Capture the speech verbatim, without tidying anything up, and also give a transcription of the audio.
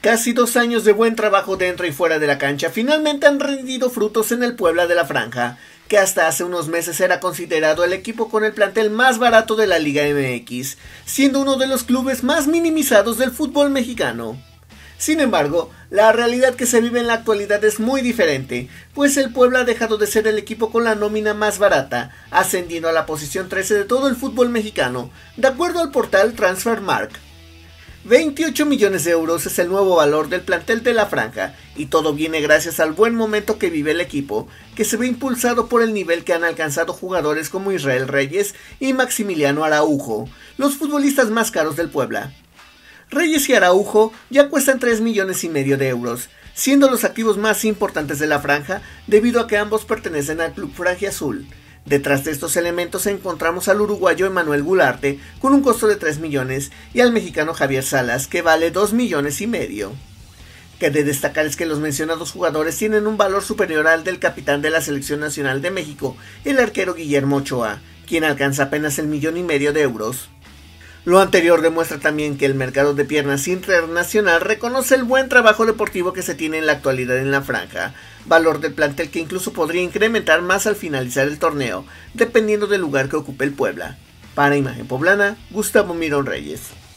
Casi dos años de buen trabajo dentro y fuera de la cancha finalmente han rendido frutos en el Puebla de la Franja, que hasta hace unos meses era considerado el equipo con el plantel más barato de la Liga M X, siendo uno de los clubes más minimizados del fútbol mexicano. Sin embargo, la realidad que se vive en la actualidad es muy diferente, pues el Puebla ha dejado de ser el equipo con la nómina más barata, ascendiendo a la posición trece de todo el fútbol mexicano, de acuerdo al portal Transfermarkt. veintiocho millones de euros es el nuevo valor del plantel de la Franja, y todo viene gracias al buen momento que vive el equipo, que se ve impulsado por el nivel que han alcanzado jugadores como Israel Reyes y Maximiliano Araujo, los futbolistas más caros del Puebla. Reyes y Araujo ya cuestan tres millones y medio de euros, siendo los activos más importantes de la Franja debido a que ambos pertenecen al club franjiazul. Detrás de estos elementos encontramos al uruguayo Emanuel Gularte con un costo de tres millones y al mexicano Javier Salas que vale dos millones y medio. Que de destacar es que los mencionados jugadores tienen un valor superior al del capitán de la Selección Nacional de México, el arquero Guillermo Ochoa, quien alcanza apenas el millón y medio de euros. Lo anterior demuestra también que el mercado de piernas internacional reconoce el buen trabajo deportivo que se tiene en la actualidad en la Franja, valor del plantel que incluso podría incrementar más al finalizar el torneo, dependiendo del lugar que ocupe el Puebla. Para Imagen Poblana, Gustavo Mirón Reyes.